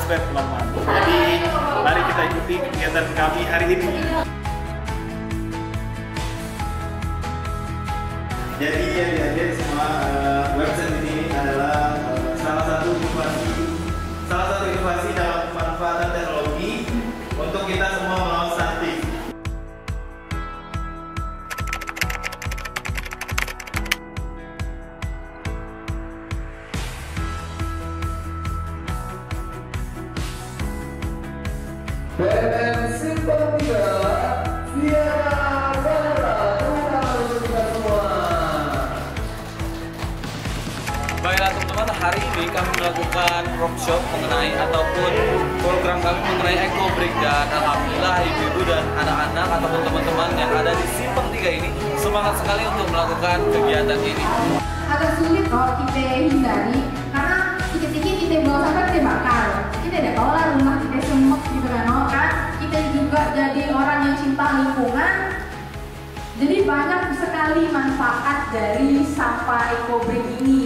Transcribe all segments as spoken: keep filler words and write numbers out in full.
subscribe teman-teman. Jadi mari kita ikuti kegiatan kami hari ini. Jadi ya adik-adik semua, uh, website ini adalah uh, salah satu inovasi, salah satu inovasi dalam pemanfaatan teknologi untuk kita semua melawan stunting. B M M Simpang tiga, Tiara Bandara, untuk kita semua. Baiklah teman-teman, hari ini kami melakukan workshop mengenai ataupun program kami mengenai eco break, dan alhamdulillah ibu-ibu dan anak-anak ataupun teman-teman yang ada di Simpang tiga ini semangat sekali untuk melakukan kegiatan ini. Agak sulit kalau kita hindari karena dikit-dikit kita buang sampah kita bakar. Kita tidak tahu lah rumah kita semut gitu kan, kan? Kita juga jadi orang yang cinta lingkungan. Jadi banyak sekali manfaat dari sampah eco break ini.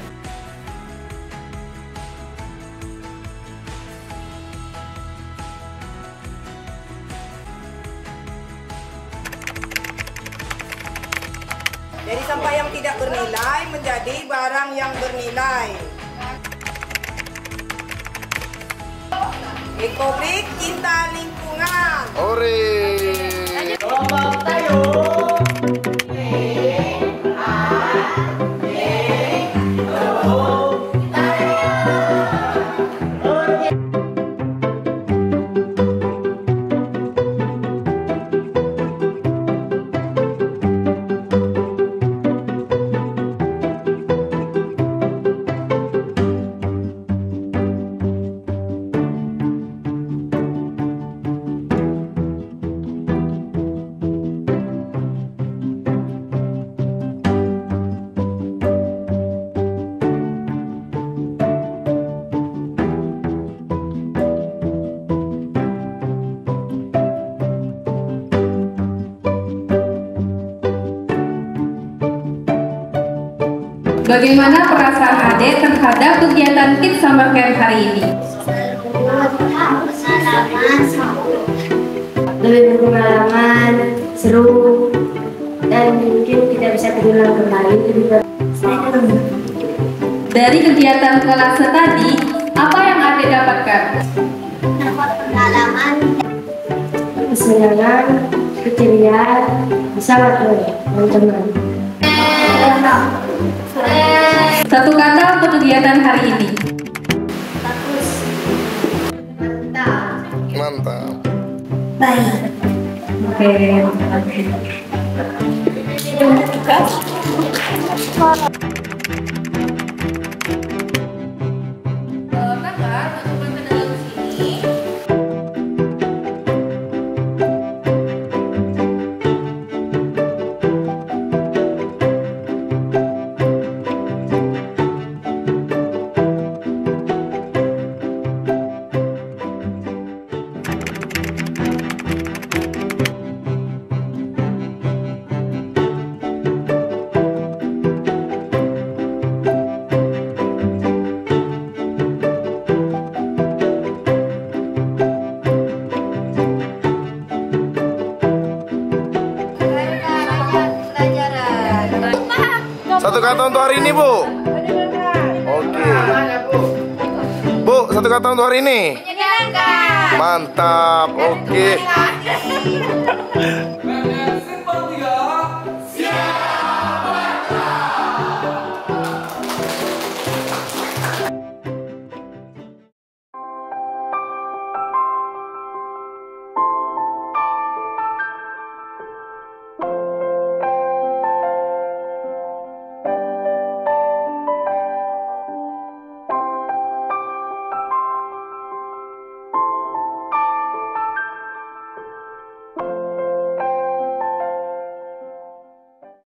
Dari sampah yang tidak bernilai menjadi barang yang bernilai. Eco break, cinta lingkungan. Ore. Kelompok tayo. Bagaimana perasaan Ade terhadap kegiatan Kids Summer Camp hari ini? Lebih berpengalaman, seru, dan mungkin kita bisa berulang kembali lebih ber... Dari kegiatan kelas tadi, apa yang Ade dapatkan? Dapat pengalaman, kesenangan, keceriaan, bersama teman-teman. Satu kata untuk kegiatan hari ini. Bagus. Mantap. Mantap. Baik. Oke. Satu kata untuk hari ini, Bu. Oke. Bu, satu kata untuk hari ini. Mantap. Oke.